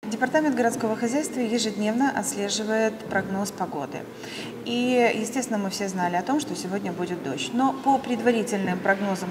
Департамент городского хозяйства ежедневно отслеживает прогноз погоды. И, естественно, мы все знали о том, что сегодня будет дождь. Но по предварительным прогнозам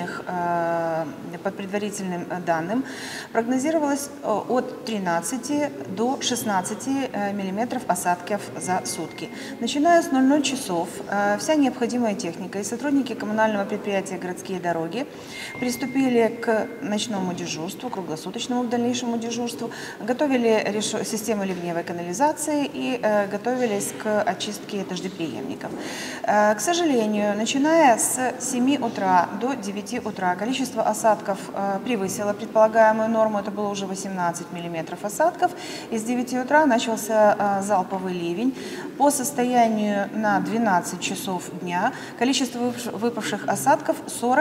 по предварительным данным, прогнозировалось от 13 до 16 миллиметров осадков за сутки. Начиная с 00 часов вся необходимая техника и сотрудники коммунального предприятия «Городские дороги» приступили к ночному дежурству, круглосуточному к дальнейшему дежурству, готовили систему ливневой канализации и готовились к очистке дождеприемников. К сожалению, начиная с 7 утра до 9 утра количество осадков превысило предполагаемую норму, это было уже 18 миллиметров осадков, и с 9 утра начался залповый ливень. По состоянию на 12 часов дня количество выпавших осадков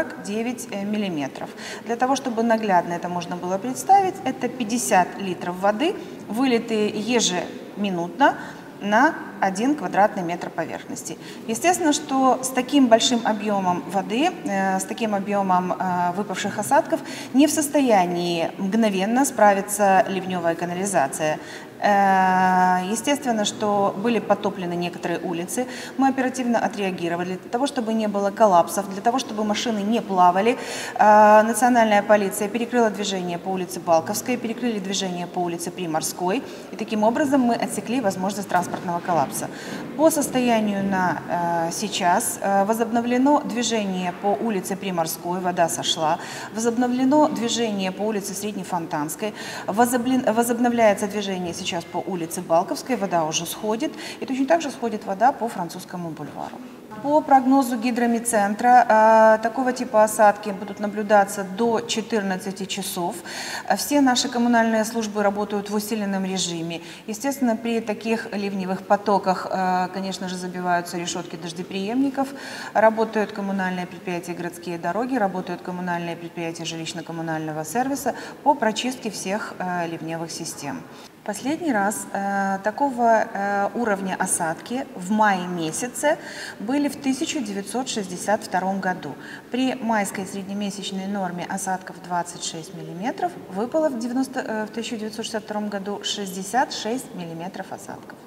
49 миллиметров. Для того, чтобы наглядно это можно было представить, это 50 литров воды, вылитые ежеминутно на 1 квадратный метр поверхности. Естественно, что с таким большим объемом воды, с таким объемом выпавших осадков не в состоянии мгновенно справиться ливневая канализация. Естественно, что были потоплены некоторые улицы. Мы оперативно отреагировали для того, чтобы не было коллапсов, для того, чтобы машины не плавали. Национальная полиция перекрыла движение по улице Балковской, перекрыли движение по улице Приморской. И таким образом мы отсекли возможность транспортного коллапса. По состоянию на сейчас возобновлено движение по улице Приморской, вода сошла. Возобновлено движение по улице Среднефонтанской. Возобновляется движение сейчас по улице Балковской, вода уже сходит, и точно так же сходит вода по Французскому бульвару. По прогнозу гидромедцентра, такого типа осадки будут наблюдаться до 14 часов. Все наши коммунальные службы работают в усиленном режиме. Естественно, при таких ливневых потоках, конечно же, забиваются решетки дождеприемников. Работают коммунальные предприятия «Городские дороги», работают коммунальные предприятия жилищно-коммунального сервиса по прочистке всех ливневых систем. Последний раз такого уровня осадки в мае месяце были в 1962 году. При майской среднемесячной норме осадков 26 миллиметров выпало в 1962 году 66 миллиметров осадков.